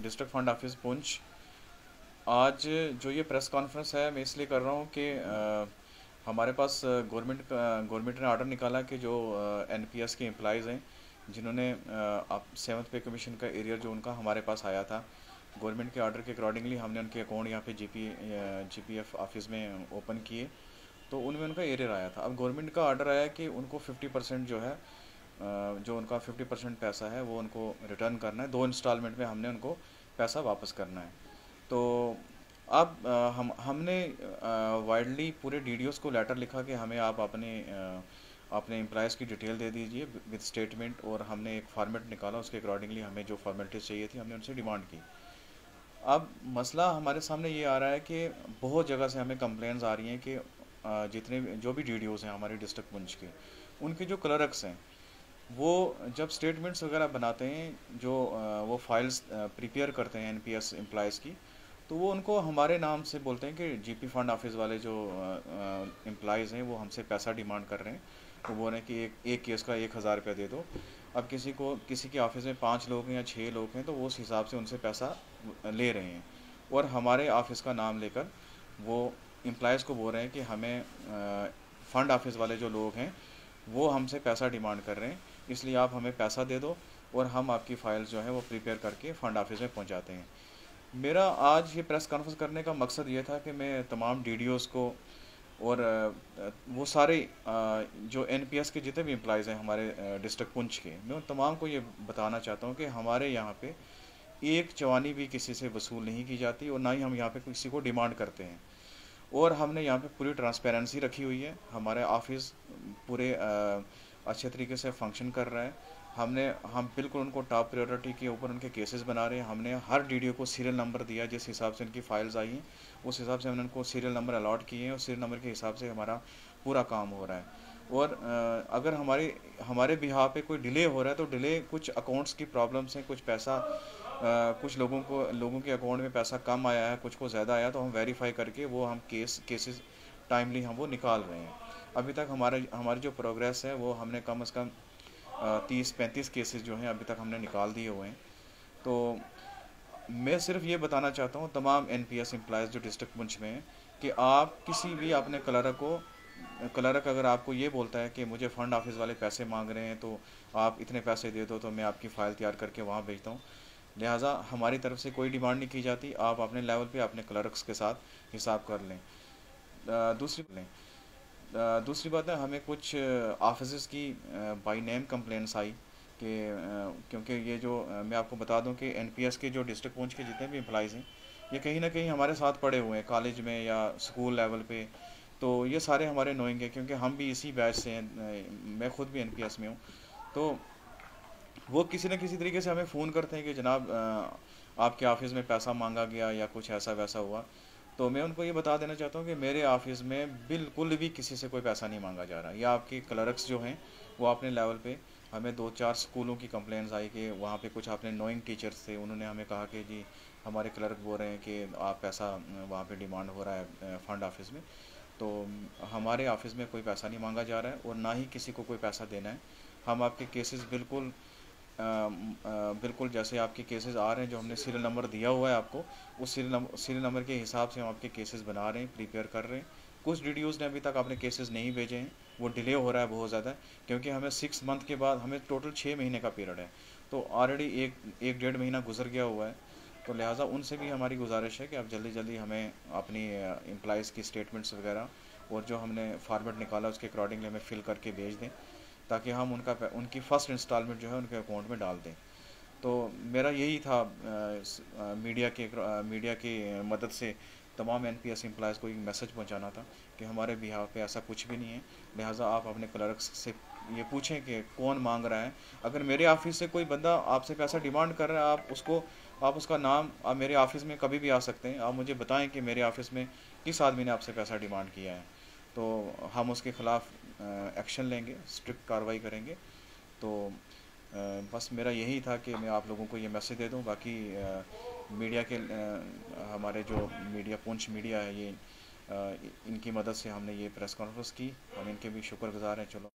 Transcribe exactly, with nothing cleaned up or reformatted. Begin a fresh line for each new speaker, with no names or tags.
District fund office Poonch. आज जो ये प्रेस कॉन्फ्रेंस है मैं इसलिए कर रहा हूँ कि अ, हमारे पास गवर्नमेंट का गवर्नमेंट ने ऑर्डर निकाला कि जो एनपीएस के एम्प्लॉयज़ हैं जिन्होंने आप सेवन्थ पे कमीशन का एरियर जो उनका हमारे पास आया था, गवर्नमेंट के ऑर्डर के अकॉर्डिंगली हमने उनके अकाउंट यहाँ पे जीपी जीपीएफ ऑफिस में ओपन किए, तो उनमें उनका एरियर आया था। अब गवर्नमेंट का ऑर्डर आया कि उनको फिफ्टी परसेंट जो है अ, जो उनका फिफ्टी परसेंट पैसा है वो उनको रिटर्न करना है, दो इंस्टॉलमेंट में हमने उनको पैसा वापस करना है। तो अब अ, हम हमने वाइडली पूरे डीडीओस को लेटर लिखा कि हमें आप अपने अ, अपने एम्प्लॉयज़ की डिटेल दे दीजिए विद स्टेटमेंट, और हमने एक फॉर्मेट निकाला, उसके अकॉर्डिंगली हमें जो फॉर्मेलिटीज़ चाहिए थी हमने उनसे डिमांड की। अब मसला हमारे सामने ये आ रहा है कि बहुत जगह से हमें कंप्लेंट्स आ रही हैं कि अ, जितने भी- जो भी डीडीओस हैं हमारे डिस्ट्रिक्ट पुंछ के, उनके जो क्लर्क्स हैं वो जब स्टेटमेंट्स वगैरह बनाते हैं, जो अ, वो फाइल्स प्रिपेयर करते हैं एनपीएस एम्प्लॉयज़ की, तो वो उनको हमारे नाम से बोलते हैं कि जीपी फंड ऑफिस वाले जो एम्प्लॉयज़ हैं वो हमसे पैसा डिमांड कर रहे हैं। वो बोल रहे हैं कि एक एक केस का एक हज़ार रुपया दे दो। अब किसी को किसी के ऑफिस में पाँच लोग हैं या छः लोग हैं, तो वो उस हिसाब से उनसे पैसा ले रहे हैं, और हमारे ऑफिस का नाम लेकर वो एम्प्लॉयज़ को बोल रहे हैं कि हमें फ़ंड ऑफिस वाले जो लोग हैं वो हमसे पैसा डिमांड कर रहे हैं, इसलिए आप हमें पैसा दे दो और हम आपकी फ़ाइल जो है वो प्रिपेयर करके फ़ंड ऑफिस में पहुंचाते हैं। मेरा आज ये प्रेस कॉन्फ्रेंस करने का मकसद ये था कि मैं तमाम डीडीओज़ को और अ, वो सारे अ, जो एनपीएस के जितने भी एम्प्लॉयज़ हैं हमारे डिस्ट्रिक्ट पुंछ के, मैं उन तमाम को ये बताना चाहता हूँ कि हमारे यहाँ पे एक चवानी भी किसी से वसूल नहीं की जाती, और ना ही हम यहाँ पे किसी को डिमांड करते हैं। और हमने यहाँ पे पूरी ट्रांसपेरेंसी रखी हुई है। हमारे ऑफिस पूरे अ, अच्छे तरीके से फंक्शन कर रहा है। हमने हम बिल्कुल उनको टॉप प्रायोरिटी के ऊपर उनके केसेस बना रहे हैं। हमने हर डीडीओ को सीरियल नंबर दिया, जिस हिसाब से उनकी फाइल्स आई हैं उस हिसाब से हमने उनको सीरियल नंबर अलॉट किए हैं, और सीरियल नंबर के हिसाब से हमारा पूरा काम हो रहा है। और अ, अगर हमारे हमारे बिहाफ पे कोई डिले हो रहा है, तो डिले कुछ अकाउंट्स की प्रॉब्लम्स हैं, कुछ पैसा अ, कुछ लोगों को लोगों के अकाउंट में पैसा कम आया है, कुछ को ज़्यादा आया, तो हम वेरीफाई करके वो हम केस केसेस टाइमली हम वो निकाल रहे हैं। अभी तक हमारे हमारी जो प्रोग्रेस है वो हमने कम से कम तीस पैंतीस केसेस जो हैं अभी तक हमने निकाल दिए हुए हैं। तो मैं सिर्फ ये बताना चाहता हूँ तमाम एनपीएस एम्प्लॉयज़ जो डिस्ट्रिक्ट पुंछ में हैं कि आप किसी भी अपने क्लर्क को क्लर्क अगर आपको ये बोलता है कि मुझे फ़ंड ऑफिस वाले पैसे मांग रहे हैं, तो आप इतने पैसे दे दो तो मैं आपकी फ़ाइल तैयार करके वहाँ भेजता हूँ। लिहाजा हमारी तरफ से कोई डिमांड नहीं की जाती, आप अपने लेवल पे अपने क्लर्क्स के साथ हिसाब कर लें। अ, दूसरी लें अ, दूसरी बात है, हमें कुछ ऑफिस की बाय नेम कंप्लेंट्स आई कि अ, क्योंकि ये जो अ, मैं आपको बता दूं कि एनपीएस के जो डिस्ट्रिक्ट पुंछ के जितने भी एम्प्लॉयज़ हैं ये कहीं ना कहीं हमारे साथ पढ़े हुए हैं कॉलेज में या स्कूल लेवल पे। तो ये सारे हमारे नोइंग है, क्योंकि हम भी इसी बैच से हैं। अ, मैं खुद भी एनपीएस में हूँ। तो वो किसी न किसी तरीके से हमें फ़ोन करते हैं कि जनाब अ, आपके ऑफिस में पैसा मांगा गया या कुछ ऐसा वैसा हुआ। तो मैं उनको ये बता देना चाहता हूँ कि मेरे ऑफिस में बिल्कुल भी किसी से कोई पैसा नहीं मांगा जा रहा। या आपके क्लर्क्स जो हैं वो अपने लेवल पे, हमें दो चार स्कूलों की कंप्लेंट्स आई कि वहाँ पे कुछ अपने नोइंग टीचर्स थे, उन्होंने हमें कहा कि जी हमारे क्लर्क बोल रहे हैं कि आप पैसा अ, वहाँ पे डिमांड हो रहा है फ़ंड ऑफिस में। तो हमारे ऑफिस में कोई पैसा नहीं मांगा जा रहा है और ना ही किसी को कोई पैसा देना है। हम आपके केसेस बिल्कुल अ, अ, बिल्कुल जैसे आपके केसेस आ रहे हैं, जो हमने सीरियल नंबर दिया हुआ है आपको, उस सीरियल नंबर सीरियल नंबर के हिसाब से हम आपके केसेस बना रहे हैं, प्रिपेयर कर रहे हैं। कुछ डीडीओज़ ने अभी तक अपने केसेस नहीं भेजे हैं, वो डिले हो रहा है बहुत ज़्यादा, क्योंकि हमें सिक्स मंथ के बाद हमें टोटल छः महीने का पीरियड है। तो ऑलरेडी एक एक डेढ़ महीना गुजर गया हुआ है। तो लिहाजा उनसे भी हमारी गुजारिश है कि आप जल्दी जल्दी हमें अपनी एम्प्लॉयज़ की स्टेटमेंट्स वगैरह और जो हमने फॉर्मेट निकाला उसके अकॉर्डिंगली हमें फिल करके भेज दें, ताकि हम उनका उनकी फ़र्स्ट इंस्टॉलमेंट जो है उनके अकाउंट में डाल दें। तो मेरा यही था, अ, स- अ, मीडिया के अ, मीडिया की मदद से तमाम एनपीएस एम्प्लॉयज़ को एक मैसेज पहुंचाना था कि हमारे बिहाफ पे ऐसा कुछ भी नहीं है। लिहाजा आप अपने क्लर्क्स से ये पूछें कि कौन मांग रहा है। अगर मेरे ऑफिस से कोई बंदा आपसे पैसा डिमांड कर रहा है, आप उसको आप उसका नाम आप मेरे ऑफिस में कभी भी आ सकते हैं, आप मुझे बताएं कि मेरे ऑफिस में किस आदमी ने आपसे पैसा डिमांड किया है, तो हम उसके ख़िलाफ़ एक्शन लेंगे, स्ट्रिक्ट कार्रवाई करेंगे। तो अ, बस मेरा यही था कि मैं आप लोगों को ये मैसेज दे दूं। बाकी अ, मीडिया के अ, हमारे जो मीडिया पुंछ मीडिया है, ये अ, इनकी मदद से हमने ये प्रेस कॉन्फ्रेंस की, हम इनके भी शुक्रगुजार हैं। चलो।